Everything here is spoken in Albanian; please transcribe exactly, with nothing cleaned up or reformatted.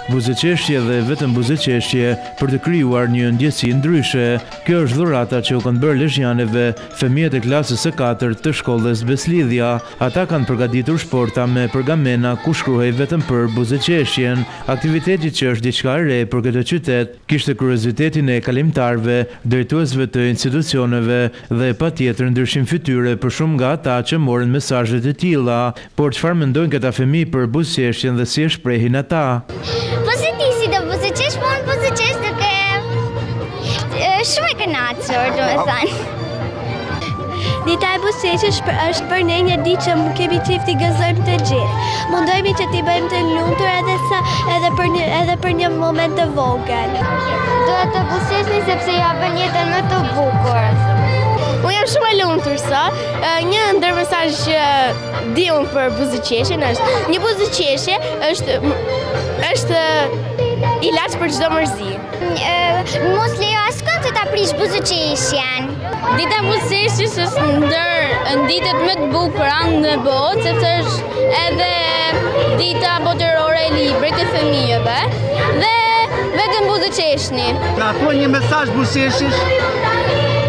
buzëqeshje dhe vetëm buzëqeshje për të krijuar një ndjesi ndryshe. Kjo është dhurata që u kanë bërë lezhjanëve fëmijët e klasës së katërt të shkollës Besëlidhja. Ata kanë përgatitur shporta me pergamena ku shkruhej vetëm për buzëqeshjen. Aktiviteti që është diçka e re për këtë qytet kishte kuriozitetin e kalimtarëve, drejtuesve të institucioneve dhe patjetër ndryshim fytyre për shumë nga ata që morën mesazhe të tilla. Por çfarë mendojnë këta fëmijë për buzëqeshjen dhe si e shprehin ata? Po si ti si do buzëqesh, po unë buzëqesh duke shumë e kënaqur, domethënë. Dita e buzëqeshjes është për ne një ditë që mu kemi qefti gëzojmë të gjithë. Mundohemi që t'i bëjmë të lumtur edhe, sa, edhe, për një, edhe për një moment të vogël. Duhet të buzëqeshni sepse ja bën jetën më të bukur. Unë jam shumë e lumtur sot. Një ndër mesazh që di unë për buzëqeshjen është një buzëqeshje është është ilaç për çdo mërzi. Mos lejo askënd të ta prish buzëqeshjen. Dita e buzëqeshjes është ndër ditët më të bukura në botë, sepse është edhe dita botërore e librit të fëmijëve dhe vetëm buzëqeshni. Na thuaj një mesazh buzëqeshjes.